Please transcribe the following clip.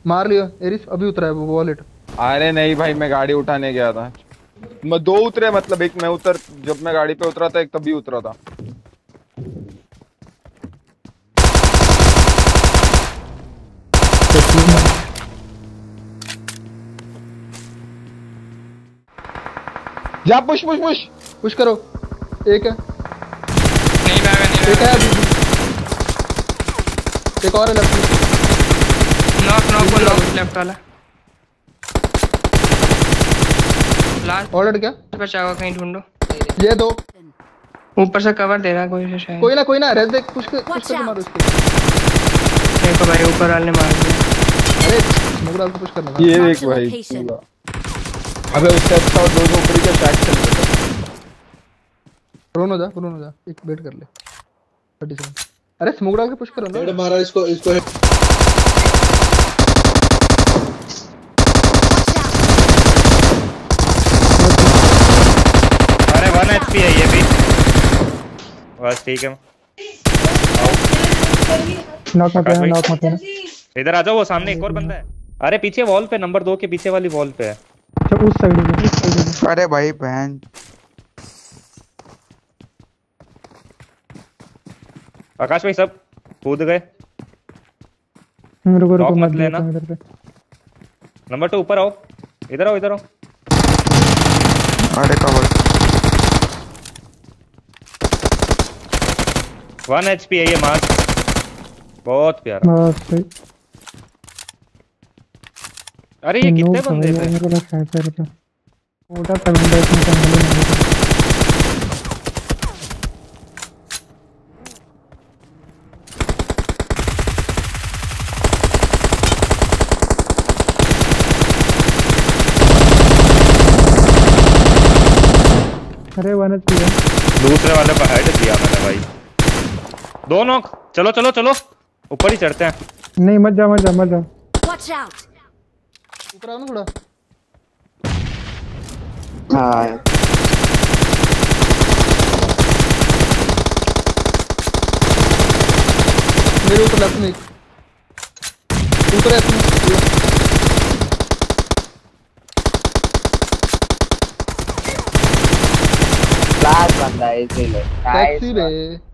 मार लियो एरिस, अभी उतरा है वो वॉलेट। अरे नहीं भाई, मैं गाड़ी उठाने गया था। मैं दो उतरे, मतलब एक मैं उतर, जब मैं गाड़ी पे उतरा था, एक तभी उतरा था। जा पुश पुश पुश। पुश करो। एक है, नहीं भागा नहीं एक है भागा। अभी भी। एक और है लेफ्ट में। नॉक नॉक वो नॉक लेफ्ट वाला लास्ट ऑलरेडी क्या बचा हुआ कहीं ढूंढो। ये दो। ऊपर से कवर दे रहा है कोई से शायद। कोई ना रेड देख, पुश करके मारो इसको। देखो भाई ऊपर वाले ने मार दिया। अरे स्मोक डाल के पुश करना था। ये देख भाई पूरा। अबे उससे अच्छा और दो झोपड़ी के बैक चल रहे थे। रोनो जा, एक वेट कर ले 30 सेकंड। अरे स्मोक डाल के पुश करो ना। हेड मारा इसको अरे 1 HP है ये भी। बस ठीक है। नॉक मत है। इधर आ जाओ, वो सामने एक और बंदा है। अरे पीछे वॉल पे, नंबर 2 के पीछे वाली वॉल पे है। अच्छा उस साइड में। अरे भाई बहन। आकाश भाई सब कूद गए। रुको मत लेना। नंबर 2 ऊपर आओ, इधर आओ। अरे कवर 1 HP है ये मास्क, बहुत प्यारा। अरे ये कितने बंदे थे? मेरे को लगा शायद था छोटा सा बंदा इसमें संभाले नहीं। अरे 1 HP है। दूसरे वाले पर हेड दिया मैंने भाई। दो नॉक। चलो ऊपर ही चढ़ते हैं। नहीं मत जा Watch out! ऊपर आओ ना थोड़ा। हाँ मेरे ऊपर लेफ्ट में ऊपर है इसमें। लास्ट बंदा है इसीलिए टैक्सी में